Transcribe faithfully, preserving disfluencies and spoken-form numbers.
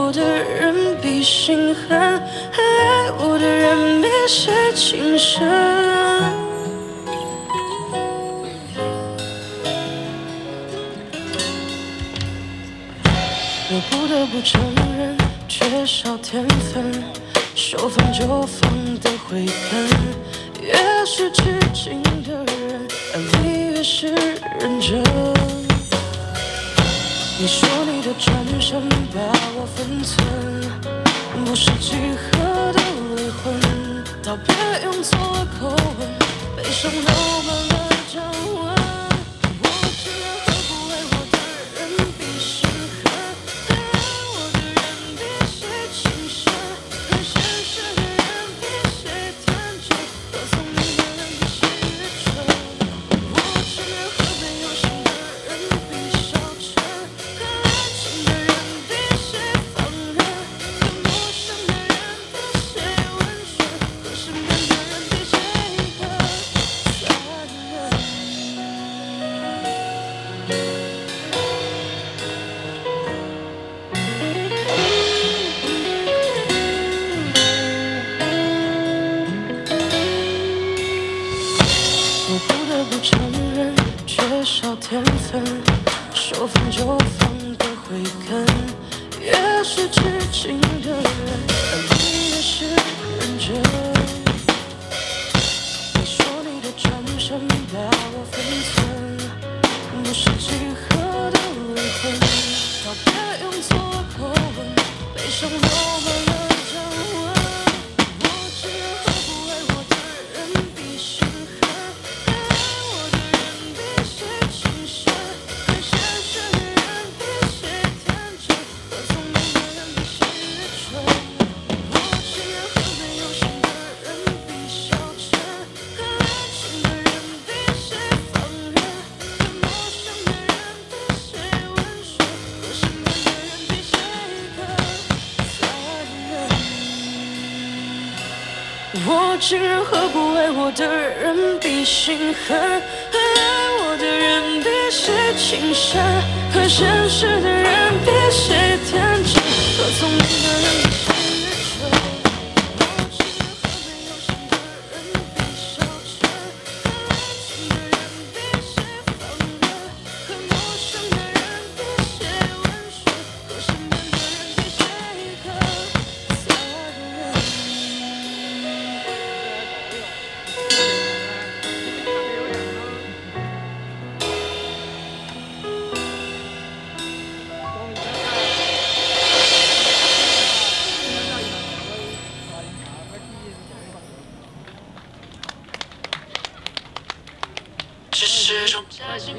我的人比心狠，爱我的人比谁情深。我不得不承认，缺少天分，说放就放的慧根。越是知情的人，爱你越是认真。你说你的转身把我分寸，不是几何的离婚，道别用错了口吻，悲伤流满了掌纹。我承认何不为我的人比心狠，爱我的人比谁情深，很现实的人比谁天真，和聪明的人比谁愚蠢。我承认和没有心的人比小陈，和爱情的人比谁放任，和陌生的人比谁温顺，和身边的人比谁更残忍。我不得不承认，缺少天分，说放就放的慧根。越是知情的人，爱你越是认真。你说你的转身把我分寸，不是几何的离婚，道别用错了口吻，悲伤流满了掌纹。我承认何不为我的人比心狠，爱我的人比谁情深，很现实的人比谁天真，和聪明的人比谁愚蠢。我承认和没有心的人比小陈，和爱情的人比谁放任，和陌生的人比谁温顺，和身边的人比谁更残忍。我承认何不为我的人比心狠，爱我的人比谁情深，和现实的人比谁天真，和聪明的人比谁愚蠢。我承认和没有心的人比小陈，和爱情的人比谁放任，和陌生的人比谁温顺，和身边的人比谁更残忍。只是种